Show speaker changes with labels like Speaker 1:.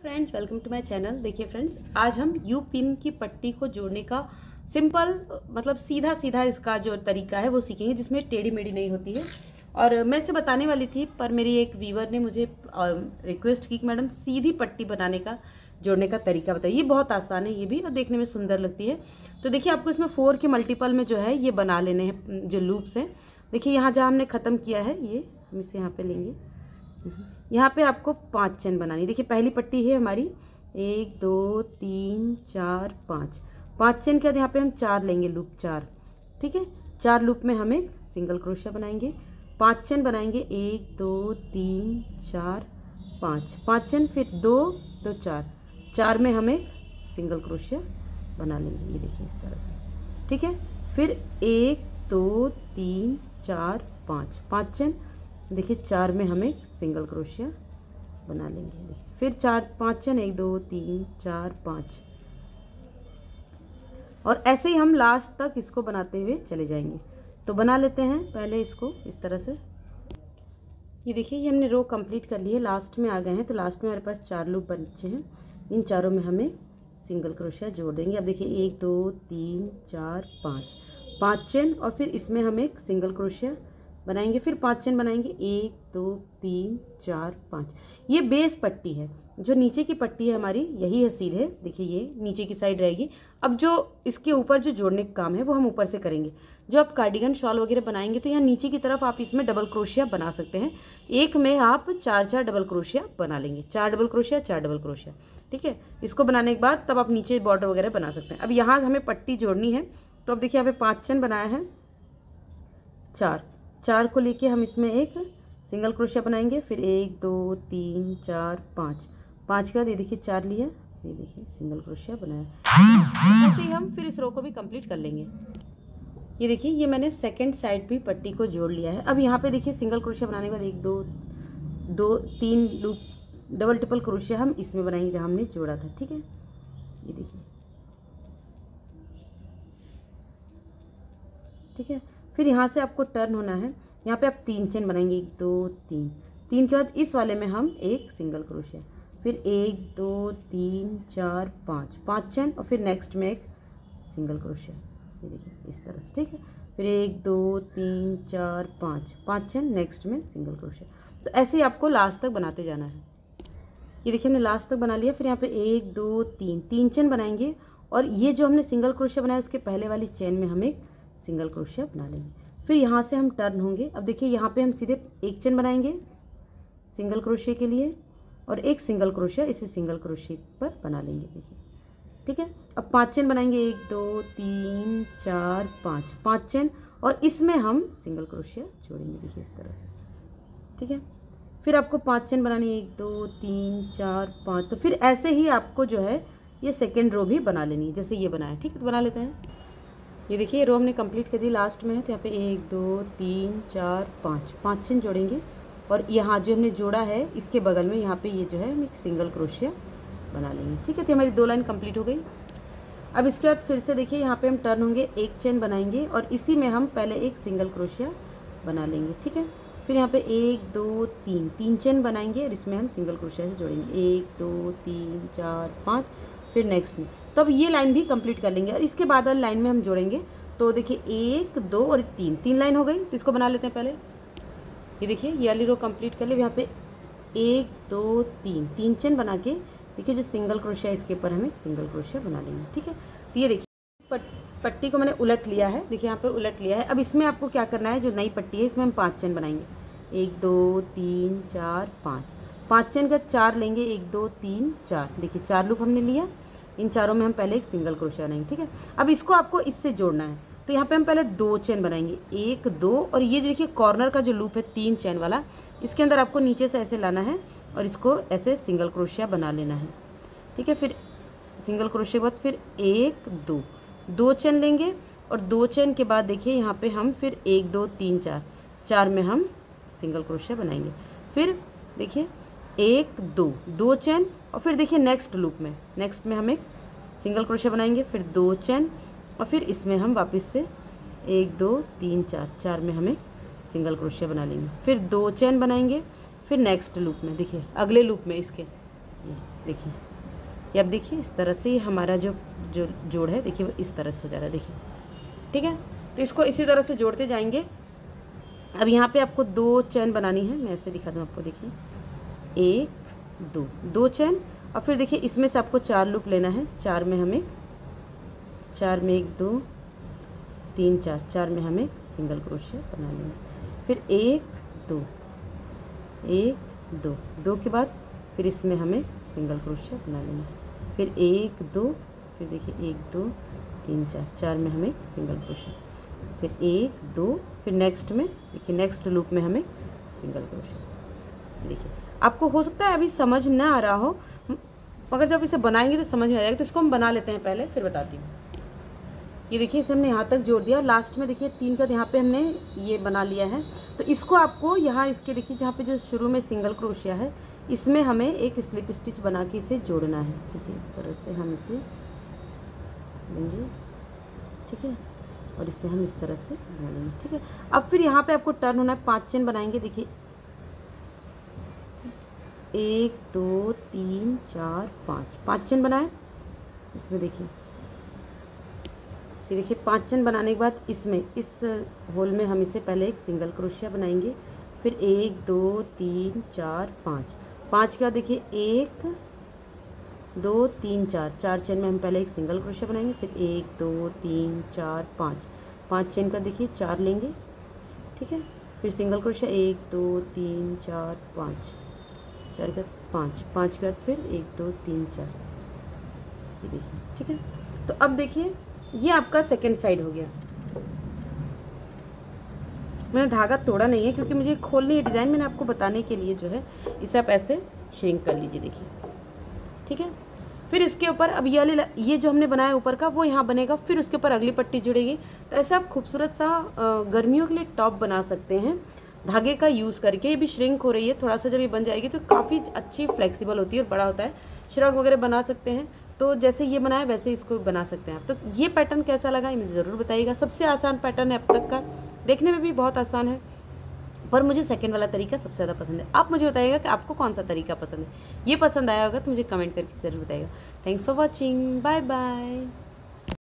Speaker 1: Friends, welcome to my channel. देखिए friends, आज हम यू पिन की पट्टी को जोड़ने का सिंपल मतलब सीधा सीधा इसका जो तरीका है वो सीखेंगे, जिसमें टेढ़ी मेढ़ी नहीं होती है। और मैं इसे बताने वाली थी, पर मेरी एक व्यूअर ने मुझे रिक्वेस्ट की कि मैडम सीधी पट्टी बनाने का जोड़ने का तरीका बताइए। ये बहुत आसान है, ये भी, और देखने में सुंदर लगती है। तो देखिए, आपको इसमें 4 के मल्टीपल में जो है ये बना लेने हैं जो लूप्स हैं। देखिए यहाँ जहाँ हमने ख़त्म किया है, ये हम इसे यहाँ पे लेंगे। यहाँ पे आपको 5 चेन बनानी। देखिए पहली पट्टी है हमारी 1 2 3 4 5। 5 चेन के बाद यहाँ पे हम 4 लेंगे, लूप 4। ठीक है, 4 लूप में हम एक सिंगल क्रोशिया बनाएंगे। 5 चेन बनाएंगे, 1 2 3 4 5। 5 चेन, फिर 2 2 4। 4 में हम एक सिंगल क्रोशिया बना लेंगे, ये देखिए इस तरह से। ठीक है, फिर 1 2 3 4 5। 5 चेन, देखिए 4 में हम एक सिंगल क्रोशिया बना लेंगे। देखिए फिर 4 5 चेन, 1 2 3 4 5। और ऐसे ही हम लास्ट तक इसको बनाते हुए चले जाएंगे। तो बना लेते हैं पहले इसको इस तरह से। ये देखिए, ये हमने रो कंप्लीट कर ली है, लास्ट में आ गए हैं। तो लास्ट में हमारे पास 4 लूप बचे हैं। इन चारों में हमें सिंगल क्रोशिया जोड़ देंगे। अब देखिए 1 2 3 4 5। 5 चेन, और फिर इसमें हम एक सिंगल क्रोशिया बनाएंगे। फिर 5 चेन बनाएंगे, 1 2 3 4 5। ये बेस पट्टी है। जो नीचे की पट्टी है हमारी, यही है सीधे। देखिए ये नीचे की साइड रहेगी। अब जो इसके ऊपर जो जोड़ने का काम है वो हम ऊपर से करेंगे। जो आप कार्डिगन शॉल वगैरह बनाएंगे तो यहाँ नीचे की तरफ आप इसमें डबल क्रोशिया बना सकते हैं। एक में आप 4 डबल क्रोशिया बना लेंगे, 4 डबल क्रोशिया 4 डबल क्रोशिया। ठीक है, इसको बनाने के बाद तब आप नीचे बॉर्डर वगैरह बना सकते हैं। अब यहाँ हमें पट्टी जोड़नी है। तो अब देखिए यहाँ पे 5 चेन बनाया है, 4 को लेके हम इसमें एक सिंगल क्रोशिया बनाएंगे। फिर 1 2 3 4 5। 5 के बाद ये देखिए 4 लिया, ये देखिए सिंगल क्रोशिया बनाया। ऐसे ही हम फिर इस रो को भी कंप्लीट कर लेंगे। ये देखिए, ये मैंने सेकंड साइड भी पट्टी को जोड़ लिया है। अब यहाँ पे देखिए सिंगल क्रोशिया बनाने के बाद 1 2 3 लूप डबल ट्रिपल क्रोशिया हम इसमें बनाएंगे जहाँ हमने जोड़ा था। ठीक है, ये देखिए। ठीक है, फिर यहाँ से आपको टर्न होना है। यहाँ पे आप 3 चेन बनाएंगे, 1 2 3। 3 के बाद इस वाले में हम एक सिंगल क्रोशिया, फिर 1 2 3 4 5। 5 चेन, और फिर नेक्स्ट में एक सिंगल क्रोशिया, ये देखिए इस तरह से। ठीक है, फिर 1 2 3 4 5। 5 चेन, नेक्स्ट में सिंगल क्रोशिया। तो ऐसे ही आपको लास्ट तक बनाते जाना है। ये देखिए हमने लास्ट तक बना लिया। फिर यहाँ पे 1 2 3 चेन बनाएंगे, और ये जो हमने सिंगल क्रोशिया बनाया उसके पहले वाली चेन में हम एक सिंगल क्रोशिया बना लेंगे। फिर यहाँ से हम टर्न होंगे। अब देखिए यहाँ पे हम सीधे एक चेन बनाएंगे सिंगल क्रोशिया के लिए, और एक सिंगल क्रोशिया इसी सिंगल क्रोशिया पर बना लेंगे। देखिए, ठीक है। अब 5 चेन बनाएंगे, 1 2 3 4 5। 5 चेन, और इसमें हम सिंगल क्रोशिया जोड़ेंगे, देखिए इस तरह से। ठीक है, फिर आपको 5 चेन बनानी है, 1 2 3 4 5। तो फिर ऐसे ही आपको जो है ये सेकेंड रो भी बना लेनी है, जैसे ये बनाया। ठीक है, तो बना लेते हैं। ये देखिए, ये रो हमने कंप्लीट कर दी, लास्ट में है। तो यहाँ पे 1 2 3 4 5। 5 चेन जोड़ेंगे, और यहाँ जो हमने जोड़ा है इसके बगल में यहाँ पे ये जो है हम एक सिंगल क्रोशिया बना लेंगे। ठीक है, तो हमारी 2 लाइन कंप्लीट हो गई। अब इसके बाद फिर से देखिए यहाँ पे हम टर्न होंगे, एक चेन बनाएंगे, और इसी में हम पहले एक सिंगल क्रोशिया बना लेंगे। ठीक है, फिर यहाँ पे 1 2 3 चेन बनाएंगे, और इसमें हम सिंगल क्रोशिया से जोड़ेंगे, 1 2 3 4 5। फिर नेक्स्ट में तब ये लाइन भी कंप्लीट कर लेंगे, और इसके बाद वाली लाइन में हम जोड़ेंगे। तो देखिए 1 2 और 3 लाइन हो गई। तो इसको बना लेते हैं पहले। ये देखिए, ये वाली रो कंप्लीट कर ले। यहाँ पे 1 2 3 चेन बना के देखिए जो सिंगल क्रोशिया इसके ऊपर हम एक सिंगल क्रोशिया बना लेंगे। ठीक है, तो ये देखिए पट्टी को मैंने उलट लिया है। देखिए यहाँ पे उलट लिया है। अब इसमें आपको क्या करना है, जो नई पट्टी है इसमें हम 5 चेन बनाएंगे, 1 2 3 4 5। 5 चेन का 4 लेंगे, 1 2 3 4। देखिए 4 लूप हमने लिया। इन चारों में हम पहले एक सिंगल क्रोशिया बनाएंगे। ठीक है, अब इसको आपको इससे जोड़ना है। तो यहाँ पे हम पहले 2 चेन बनाएंगे, 1 2, और ये देखिए कॉर्नर का जो लूप है 3 चेन वाला, इसके अंदर आपको नीचे से ऐसे लाना है, और इसको ऐसे सिंगल क्रोशिया बना लेना है। ठीक है, फिर सिंगल क्रोशिया के बाद फिर 1 2 चेन लेंगे, और 2 चेन के बाद देखिए यहाँ पे हम फिर 1 2 3 4। 4 में हम सिंगल क्रोशिया बनाएंगे। फिर देखिए 1 2 चेन, और फिर देखिए नेक्स्ट लूप में हम एक सिंगल क्रोशिया बनाएंगे, फिर 2 चेन, और फिर इसमें हम वापस से 1 2 3 4। 4 में हमें सिंगल क्रोशिया बना लेंगे, फिर 2 चेन बनाएंगे। फिर नेक्स्ट लूप में देखिए अगले लूप में इसके देखिए ये अब देखिए इस तरह से हमारा जो जो जोड़ है देखिए वो इस तरह से हो जा रहा है, देखिए ठीक है। तो इसको इसी तरह से जोड़ते जाएंगे। अब यहाँ पे आपको 2 चैन बनानी है, मैं ऐसे दिखा दूँ आपको, देखिए 1 2 चैन, और फिर देखिए इसमें से आपको 4 लूप लेना है। 4 में हम 1 2 3 4 में हमें सिंगल क्रोशिया बना लेना। फिर 1 2 1 2 2 के बाद फिर इसमें हमें सिंगल क्रोशिया बना लेना। फिर 1 2 फिर देखिए 1 2 3 4 में हमें सिंगल क्रोशिया, फिर 1 2 फिर नेक्स्ट में देखिए नेक्स्ट लूप में हमें सिंगल क्रोशिया। देखिए आपको हो सकता है अभी समझ ना आ रहा हो, मगर जब इसे बनाएंगे तो समझ में आ जाएगा। तो इसको हम बना लेते हैं पहले, फिर बताती हूँ। ये देखिए इसे हमने यहाँ तक जोड़ दिया और लास्ट में देखिए 3 का यहाँ पे हमने ये बना लिया है। तो इसको आपको यहाँ इसके देखिए जहाँ पे जो शुरू में सिंगल क्रोशिया है इसमें हमें एक स्लिप स्टिच बना के इसे जोड़ना है। देखिए इस तरह से हम इसे लेंगे, ठीक है, और इसे हम इस तरह से बना लेंगे, ठीक है। अब फिर यहाँ पे आपको टर्न होना है, 5 चेन बनाएंगे। देखिए 1 2 3 4 5 चेन बनाए इसमें। देखिए ये देखिए 5 चेन बनाने के बाद इसमें इस होल में हम इसे पहले एक सिंगल क्रोशिया बनाएंगे। फिर 1 2 3 4 5 के बाद देखिए 1 2 3 4 चेन में हम पहले एक सिंगल क्रोशिया बनाएंगे। फिर 1 2 3 4 5 चेन का देखिए 4 लेंगे, ठीक है। फिर सिंगल क्रोशिया 1 2 3 4 5 4 के बाद 5 के बाद फिर 1 2 3 4, ये देखिए, ठीक है। तो अब देखिए ये आपका सेकेंड साइड हो गया। मैंने धागा तोड़ा नहीं है क्योंकि मुझे खोलनी है डिज़ाइन, मैंने आपको बताने के लिए जो है इसे आप ऐसे श्रिंक कर लीजिए, देखिए, ठीक है। फिर इसके ऊपर अब ये जो हमने बनाया ऊपर का वो यहाँ बनेगा, फिर उसके ऊपर अगली पट्टी जुड़ेगी। तो ऐसा आप खूबसूरत सा गर्मियों के लिए टॉप बना सकते हैं धागे का यूज़ करके। ये भी श्रिंक हो रही है थोड़ा सा, जब ये बन जाएगी तो काफ़ी अच्छी फ्लेक्सिबल होती है और बड़ा होता है। श्रग वगैरह बना सकते हैं, तो जैसे ये बनाया वैसे इसको बना सकते हैं आप। तो ये पैटर्न कैसा लगा ये मुझे ज़रूर बताइएगा। सबसे आसान पैटर्न है अब तक का, देखने में भी बहुत आसान है, पर मुझे सेकंड वाला तरीका सबसे ज़्यादा पसंद है। आप मुझे बताइएगा कि आपको कौन सा तरीका पसंद है। ये पसंद आया होगा तो मुझे कमेंट करके ज़रूर बताइएगा। Thanks for watching, bye bye.